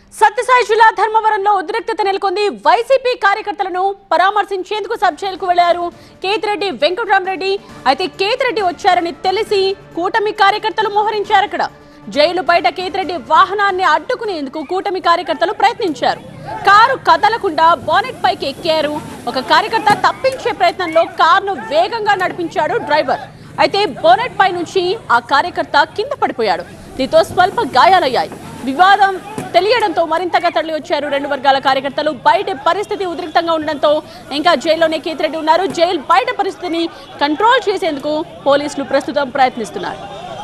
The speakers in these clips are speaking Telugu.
సత్యసాయి జిల్లా ధర్మవరంలో ఉద్రిక్తత నెలకొంది. వైసీపీ కార్యకర్తలను పరామర్శించేందుకు సబ్ జైలుకు వెళ్లారు కేతిరెడ్డి వెంకటరామరెడ్డి. అయితే కేతిరెడ్డి వచ్చారని తెలిసి కూటమి కార్యకర్తలు మోహరించారు. అక్కడ జైలు బయట కేతిరెడ్డి వాహనాన్ని అడ్డుకునేందుకు కూటమి కార్యకర్తలు ప్రయత్నించారు. కారు కదలకుండా బానెట్ పైకి ఎక్కారు. ఒక కార్యకర్త తప్పించే ప్రయత్నంలో కారును వేగంగా నడిపించాడు డ్రైవర్. అయితే బోనెట్ పై నుంచి ఆ కార్యకర్త కింద పడిపోయాడు. దీంతో స్వల్ప గాయాలయ్యాయి. వివాదం తెలియడంతో మరింతగా తరలి వచ్చారు రెండు వర్గాల కార్యకర్తలు. బయట పరిస్థితి ఉద్రిక్తంగా ఉండడంతో ఇంకా జైల్లోనే కేతిరెడ్డి ఉన్నారు. జైలు బయట పరిస్థితిని కంట్రోల్ చేసేందుకు పోలీసులు ప్రస్తుతం ప్రయత్నిస్తున్నారు.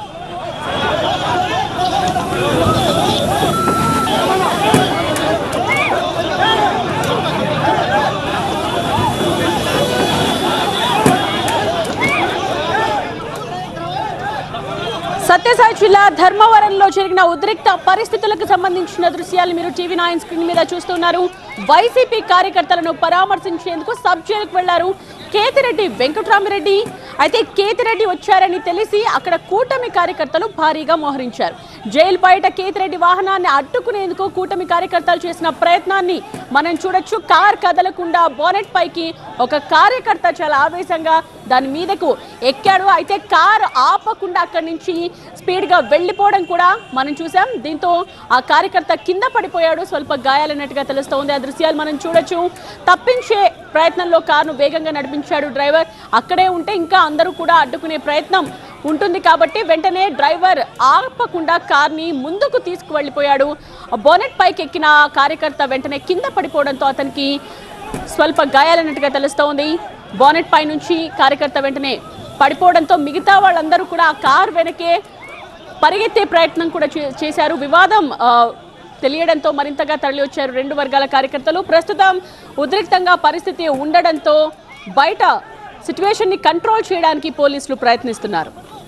సత్యసాయి జిల్లా ధర్మవరంలో జరిగిన ఉద్రిక్త పరిస్థితులకు సంబంధించిన దృశ్యాలు మీరు టీవీ9 స్క్రీన్ మీద చూస్తున్నారు. వైసీపీ కార్యకర్తలను పరామర్శించేందుకు సబ్ జైలుకు వెళ్లారు కేతిరెడ్డి వెంకటరామరెడ్డి. అయితే కేతిరెడ్డి వచ్చారని తెలిసి అక్కడ కూటమి కార్యకర్తలు భారీగా మోహరించారు. జైలు బయట కేతిరెడ్డి వాహనాన్ని అడ్డుకునేందుకు కూటమి కార్యకర్తలు చేసిన ప్రయత్నాన్ని మనం చూడొచ్చు. కార్ కదలకుండా బోనెట్ పైకి ఒక కార్యకర్త చాలా ఆవేశంగా దాని మీదకు ఎక్కాడు. అయితే కారు ఆపకుండా అక్కడి నుంచి స్పీడ్ గా వెళ్లిపోవడం కూడా మనం చూసాం. దీంతో ఆ కార్యకర్త కింద పడిపోయాడు. స్వల్ప గాయాలన్నట్టుగా తెలుస్తోంది. ఆ దృశ్యాలు మనం చూడొచ్చు. తప్పించే ప్రయత్నంలో కారును వేగంగా నడిపించాడు డ్రైవర్. అక్కడే ఉంటే ఇంకా అందరూ కూడా అడ్డుకునే ప్రయత్నం ఉంటుంది కాబట్టి వెంటనే డ్రైవర్ ఆపకుండా కార్ని ముందుకు తీసుకువెళ్ళిపోయాడు. బోనెట్ పైకి ఎక్కిన కార్యకర్త వెంటనే కింద పడిపోవడంతో అతనికి స్వల్ప గాయాలన్నట్టుగా తెలుస్తోంది. బోనెట్ పై నుంచి కార్యకర్త వెంటనే పడిపోవడంతో మిగతా వాళ్ళందరూ కూడా ఆ కార్ వెనకే పరిగెత్తే ప్రయత్నం కూడా చేశారు. వివాదం తెలియడంతో మరింతగా తరలి వచ్చారు రెండు వర్గాల కార్యకర్తలు. ప్రస్తుతం ఉద్రిక్తంగా పరిస్థితి ఉండడంతో బయట సిట్యుయేషన్ ని కంట్రోల్ చేయడానికి పోలీసులు ప్రయత్నిస్తున్నారు.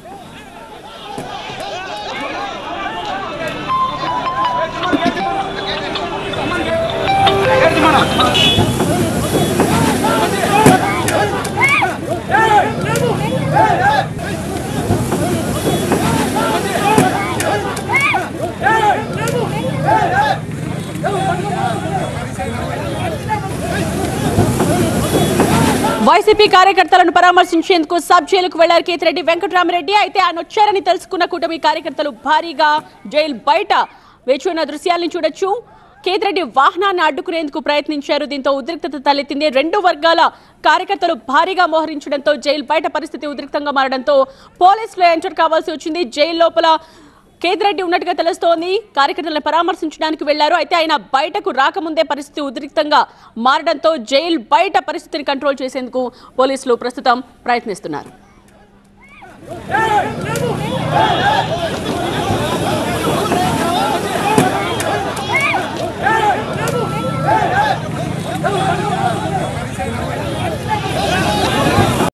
వైసీపీ కార్యకర్తలను పరామర్శించేందుకు సబ్ జైలుకు వెళ్లారు కేతిరెడ్డి వెంకటరామరెడ్డి. అయితే ఆయన వచ్చారని తెలుసుకున్న కూటమి కార్యకర్తలు భారీగా జైలు బయట వేచి ఉన్న దృశ్యాలను చూడొచ్చు. కేతిరెడ్డి వాహనాన్ని అడ్డుకునేందుకు ప్రయత్నించారు. దీంతో ఉద్రిక్తత తలెత్తింది. రెండు వర్గాల కార్యకర్తలు భారీగా మోహరించడంతో జైలు బయట పరిస్థితి ఉద్రిక్తంగా మారడంతో పోలీసులు ఎంటర్ కావాల్సి వచ్చింది. జైలు లోపల కేతిరెడ్డి ఉన్నట్టుగా తెలుస్తోంది. కార్యకర్తలను పరామర్శించడానికి వెళ్లారు. అయితే ఆయన బయటకు రాకముందే పరిస్థితి ఉద్రిక్తంగా మారడంతో జైలు బయట పరిస్థితిని కంట్రోల్ చేసేందుకు పోలీసులు ప్రస్తుతం ప్రయత్నిస్తున్నారు.